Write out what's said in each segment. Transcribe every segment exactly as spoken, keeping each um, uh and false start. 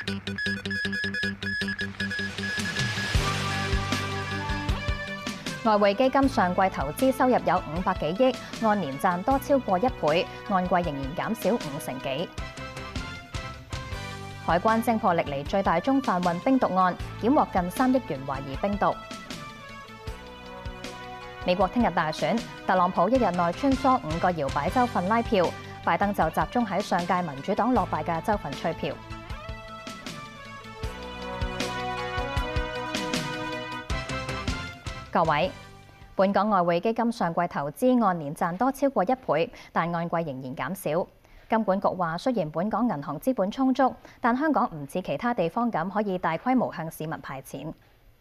外匯基金上季投資收入有五百幾億，按年賺多超過一倍，按季仍然減少五成幾。海關偵破歷嚟最大宗販運冰毒案，檢獲近三億元懷疑冰毒。美國聽日大選，特朗普一日內穿梭五個搖擺州份拉票，拜登就集中喺上屆民主黨落敗嘅州份吹票。各位，本港外匯基金上季投資按年賺多超過一倍，但按季仍然減少。金管局話，雖然本港銀行資本充足，但香港唔似其他地方咁可以大規模向市民派錢。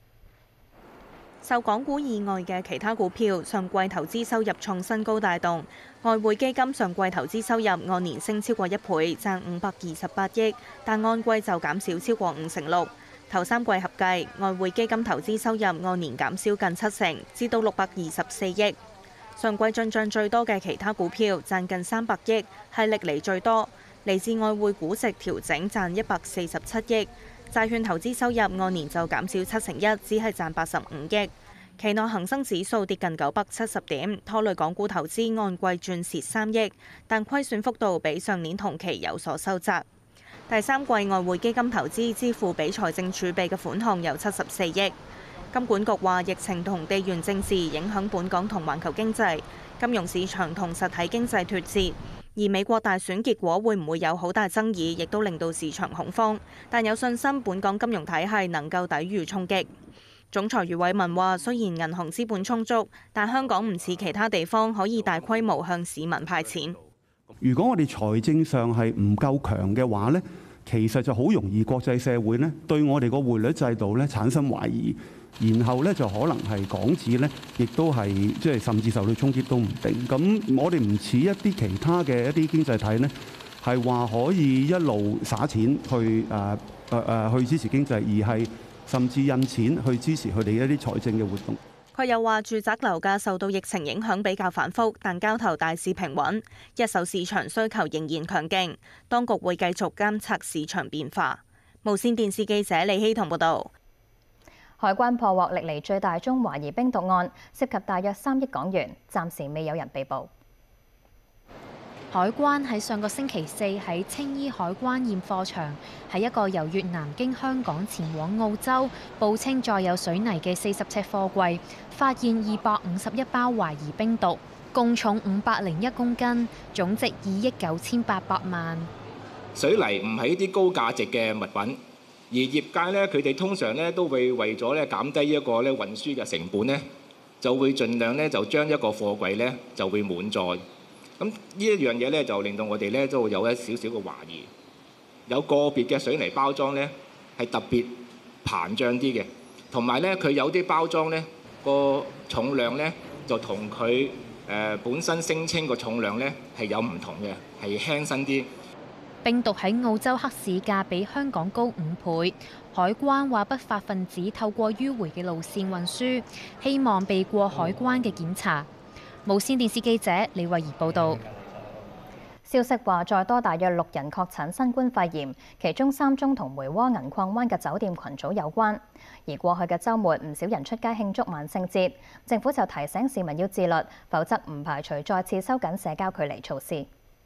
受港股以外嘅其他股票，上季投資收入創新高帶動，外匯基金上季投資收入按年升超過一倍，賺五百二十八億，但按季就減少超過五成六。頭三季合計，外匯基金投資收入按年減少近七成，至到六百二十四億。上季進帳最多嘅其他股票賺近三百億，係歷嚟最多。嚟自外匯估值調整賺一百四十七億。債券投資收入按年就減少七成一，只係賺八十五億。期內恒生指數跌近九百七十點，拖累港股投資按季轉蝕三億，但虧損幅度比上年同期有所收窄。第三季外匯基金投資支付俾財政儲備嘅款項有七十四億。金管局話，疫情同地緣政治影響本港同環球經濟，金融市場同實體經濟脫節。而美國大選結果會唔會有好大爭議，亦都令到市場恐慌，但有信心本港金融體系能夠抵禦衝擊。總裁余偉文話，雖然銀行資本充足，但香港唔似其他地方可以大規模向市民派錢。 如果我哋財政上係唔夠強嘅話呢，其實就好容易國際社會呢對我哋個匯率制度呢產生懷疑，然後呢就可能係港紙呢亦都係即係甚至受到衝擊都唔定。咁我哋唔似一啲其他嘅一啲經濟體呢，係話可以一路撒錢去誒誒誒去支持經濟，而係甚至印錢去支持佢哋一啲財政嘅活動。 佢又話，住宅樓價受到疫情影響比較反覆，但交投大致平穩，一手市場需求仍然強勁，當局會繼續監察市場變化。無線電視記者李希彤報導。 海關破獲歷嚟最大宗懷疑冰毒案，涉及大約三億港元，暫時未有人被捕。 海關喺上個星期四喺青衣海關驗貨場，喺一個由越南經香港前往澳洲，報稱載有水泥嘅四十尺貨櫃，發現二百五十一包懷疑冰毒，共重五百零一公斤，總值二億九千八百萬。 水泥唔係一啲高價值嘅物品，而業界呢，佢哋通常呢都會為咗咧減低一個咧運輸嘅成本呢，就會盡量咧就將一個貨櫃呢就會滿載。咁呢一樣嘢咧，就令到我哋咧都會有一少少嘅懷疑。有個別嘅水泥包裝咧係特別膨脹啲嘅，同埋咧佢有啲包裝咧個重量咧就同佢誒本身聲稱個重量咧係有唔同嘅，係輕身啲。 冰毒喺澳洲黑市價比香港高五倍，海關話不法分子透過迂迴嘅路線運輸，希望避過海關嘅檢查。無線電視記者李慧儀報導。 消息話，再多大約六人確診新冠肺炎，其中三宗同梅窩銀礦灣嘅酒店群組有關。而過去嘅週末，唔少人出街慶祝萬聖節，政府就提醒市民要自律，否則唔排除再次收緊社交距離措施。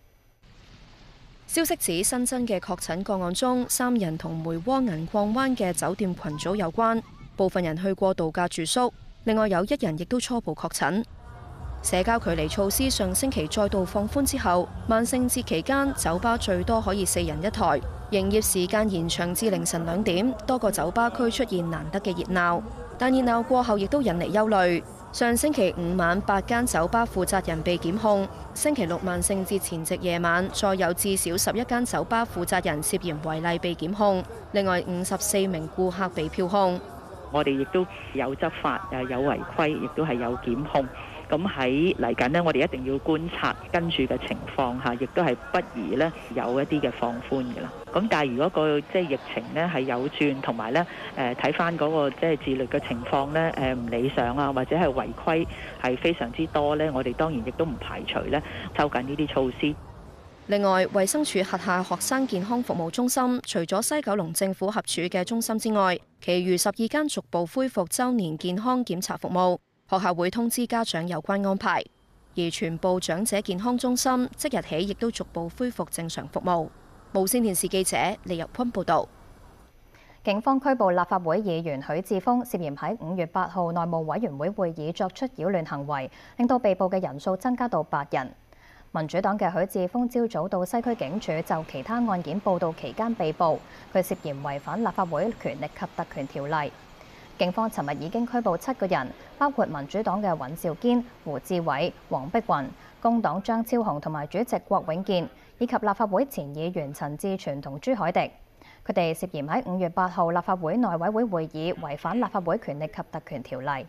消息指新增嘅確診個案中，三人同梅窩銀礦灣嘅酒店群組有關，部分人去過度假住宿，另外有一人亦都初步確診。社交距離措施上星期再度放寬之後，萬聖節期間酒吧最多可以四人一台，營業時間延長至凌晨兩點，多個酒吧區出現難得嘅熱鬧，但熱鬧過後亦都引嚟憂慮。上星期五晚八間酒吧負責人被檢控，星期六萬聖節前夕夜晚再有至少十一間酒吧負責人涉嫌違例被檢控，另外五十四名顧客被票控。 我哋亦都有執法，誒有違規，亦都係有檢控。咁喺嚟緊呢，我哋一定要觀察跟住嘅情況嚇，亦都係不宜呢有一啲嘅放寬嘅啦。咁但係如果個即係疫情呢係有轉，同埋呢誒睇翻嗰個即係自律嘅情況呢誒唔理想啊，或者係違規係非常之多呢，我哋當然亦都唔排除呢收緊呢啲措施。 另外，衛生署轄下學生健康服務中心，除咗西九龍政府合署嘅中心之外，其餘十二間逐步恢復週年健康檢查服務。學校會通知家長有關安排。而全部長者健康中心即日起亦都逐步恢復正常服務。無線電視記者李日坤報導。 警方拘捕立法會議員許智峰，涉嫌喺五月八號內務委員會會議作出擾亂行為，令到被捕嘅人數增加到八人。民主黨嘅許智峰朝早到西區警署就其他案件報到期間被捕，佢涉嫌違反立法會權力及特權條例。警方尋日已經拘捕七個人，包括民主黨嘅尹兆堅、胡志偉、黃碧雲、工黨張超雄同埋主席郭永健，以及立法會前議員陳志全同朱凱廸。佢哋涉嫌喺五月八號立法會內委會會議違反立法會權力及特權條例。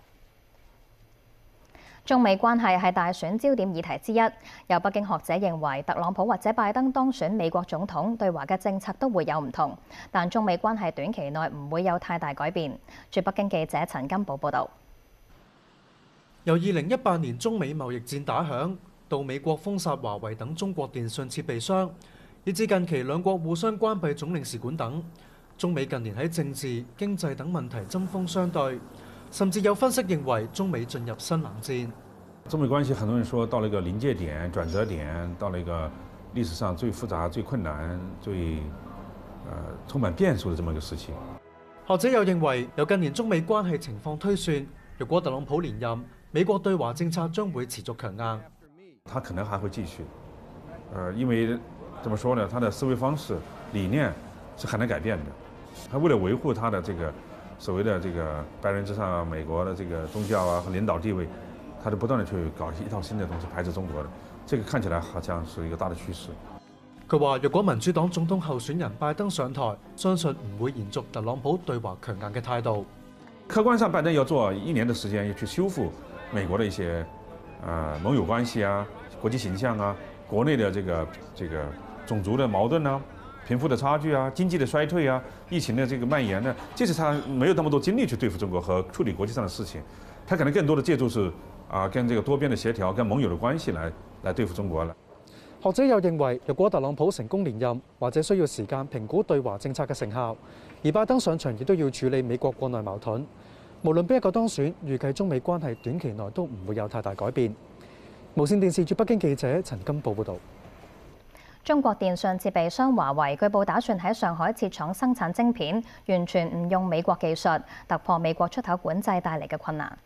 中美關係係大選焦點議題之一，有北京學者認為特朗普或者拜登當選美國總統，對華嘅政策都會有唔同，但中美關係短期內唔會有太大改變。駐北京記者陳金寶報導。 由二零一八年中美貿易戰打響，到美國封殺華為等中國電信設備商，以至近期兩國互相關閉總領事館等，中美近年喺政治、經濟等問題針鋒相對。甚至有分析認為，中美進入新冷戰。 中美關係，很多人說到了一個臨界點、轉折點，到了一個歷史上最複雜、最困難、最呃充滿變數的這麼一個事情。 學者又認為，由近年中美關係情況推算，若果特朗普連任，美國對華政策將會持續強硬。 他可能還會繼續，呃，因為怎麼說呢？他的思維方式、理念是很難改變的。他為了維護他的這個。所謂的這個白人至上，美國的這個宗教啊和領導地位，他就不斷地去搞一套新的東西排斥中國的，這個看起來好像是一個大的趨勢。 佢話：若果民主黨總統候選人拜登上台，相信唔會延續特朗普對華強硬嘅態度。 客觀上，拜登要做一年的時間，要去修復美國的一些呃盟友關係啊、國際形象啊、國內的這個這個種族的矛盾啊。貧富的差距啊，經濟的衰退啊，疫情的這個蔓延呢，這是他沒有那麼多精力去對付中國和處理國際上的事情，他可能更多的借助是啊，跟這個多邊的協調、跟盟友的關係來來對付中國了。 學者又認為，若果特朗普成功連任，或者需要時間評估對華政策嘅成效，而拜登上場亦都要處理美國國內矛盾。無論邊一個當選，預計中美關係短期內都唔會有太大改變。無線電視駐北京記者陳金寶報導。 中國電信設備商華為據報打算喺上海設廠生產晶片，完全唔用美國技術，突破美國出口管制帶嚟嘅困難。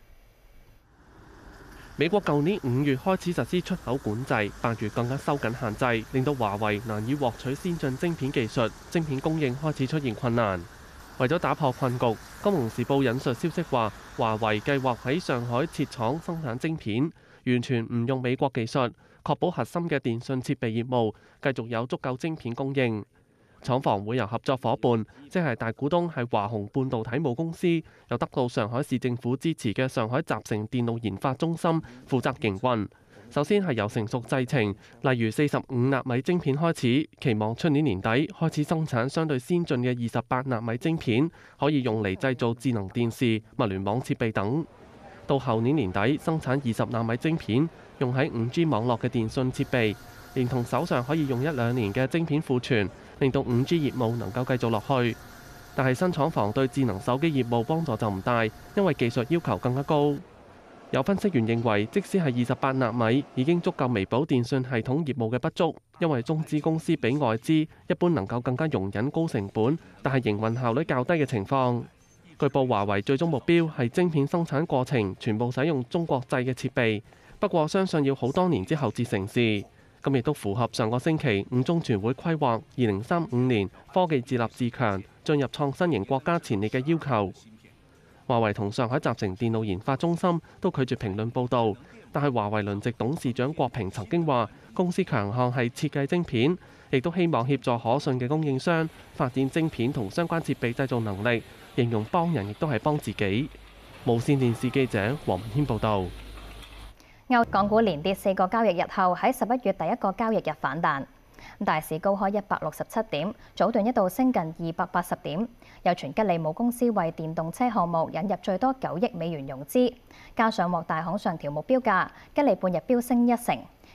美國舊年五月開始實施出口管制，八月更加收緊限制，令到華為難以獲取先進晶片技術，晶片供應開始出現困難。為咗打破困局，《金融時報》引述消息話，華為計劃喺上海設廠生產晶片，完全唔用美國技術，確保核心嘅電信設備業務繼續有足夠晶片供應。廠房會由合作伙伴，即係大股東係華虹半導體母公司，又得到上海市政府支持嘅上海集成電路研發中心負責營運。首先係由成熟製程，例如四十五納米晶片開始，期望出年年底開始生產相對先進嘅二十八納米晶片，可以用嚟製造智能電視、物聯網設備等。到後年年底生產二十納米晶片，用喺五 G 網絡嘅電信設備，連同手上可以用一兩年嘅晶片庫存，令到五 G 業務能夠繼續落去。但係新廠房對智能手機業務幫助就唔大，因為技術要求更加高。有分析員認為，即使係二十八納米，已經足夠彌補電信系統業務嘅不足，因為中資公司比外資一般能夠更加容忍高成本，但係營運效率較低嘅情況。據報華為最終目標係晶片生產過程全部使用中國製嘅設備，不過相信要好多年之後至成事。咁亦都符合上個星期五中全會規劃二零三五年科技自立自強、進入創新型國家前列嘅要求。華為同上海集成電路研發中心都拒絕評論報導，但係華為輪值董事長郭平曾經話，公司強項係設計晶片，亦都希望協助可信嘅供應商發展晶片同相關設備製造能力，形容幫人亦都係幫自己。無線電視記者黃文軒報導。 歐港股連跌四個交易日後，喺十一月第一個交易日反彈。大市高開一百六十七點，早段一度升近二百八十點。有傳吉利母公司為電動車項目引入最多九億美元融資，加上獲大行上調目標價，吉利半日飆升一成。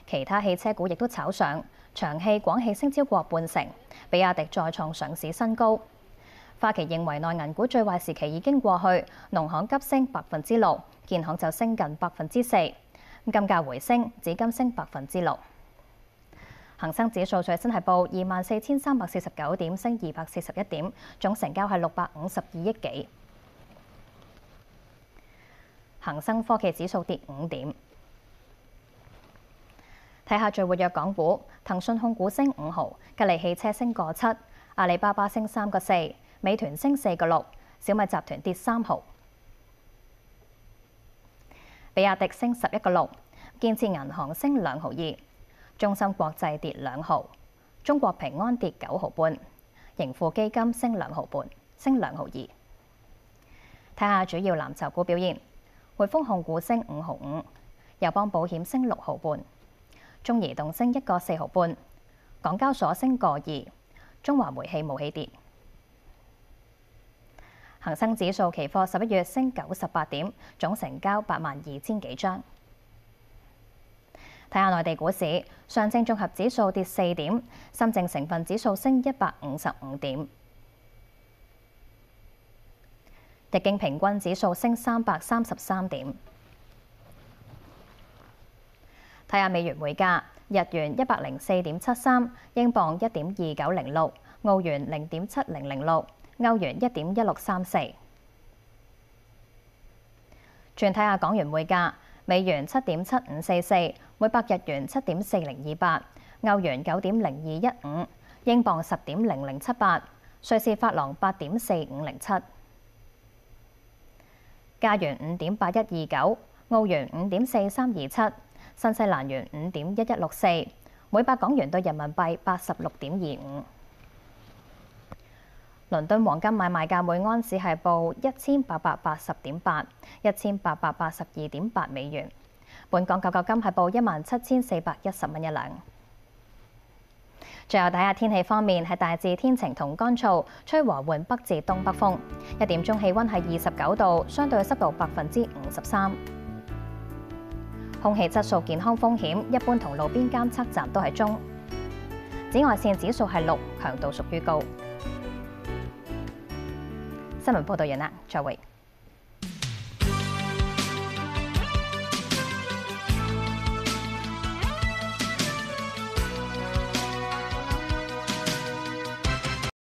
其他汽車股亦都炒上，長汽、廣汽升超過半成，比亞迪再創上市新高。花旗認為內銀股最壞時期已經過去，農行急升百分之六，建行就升近百分之四。金價回升，紫金升百分之六。恒生指數最新係報二萬四千三百四十九點，升二百四十一點，總成交係六百五十二億幾。恒生科技指數跌五點。睇下最活躍港股，騰訊控股升五毫，吉利汽車升個七，阿里巴巴升三個四，美團升四個六，小米集團跌三毫，比亞迪升十一個六，建設銀行升兩毫二，中芯國際跌兩毫，中國平安跌九毫半，盈富基金升兩毫半，升兩毫二。睇下主要藍籌股表現，匯豐控股升五毫五，友邦保險升六毫半，中移動升一個四毫半，港交所升個二，中華煤氣冇起跌。恒生指數期貨十一月升九十八點，總成交八萬二千幾張。睇下內地股市，上證綜合指數跌四點，深證成分指數升一百五十五點，日經平均指數升三百三十三點。睇下美元匯價，日元一百零四點七三，英鎊一點二九零六，澳元零點七零零六。歐元一點一六三四，轉睇下港元匯價，美元七點七五四四，每百日元七點四零二八，歐元九點零二一五，英鎊十點零零七八，瑞士法郎八點四五零七，加元五點八一二九，澳元五點四三二七，新西蘭元五點一一六四，每百港元對人民幣八十六點二五。倫敦黃金買賣價每安士係報一千八百八十點八，一千八百八十二點八美元。本港九九金係報一萬七千四百一十蚊一兩。最後睇下天氣方面，係大致天晴同乾燥，吹和緩北至東北風。一點鐘氣温係二十九度，相對濕度百分之五十三。空氣質素健康風險一般同路邊監測站都係中。紫外線指數係六，強度屬於高。新聞報道完啦，再會。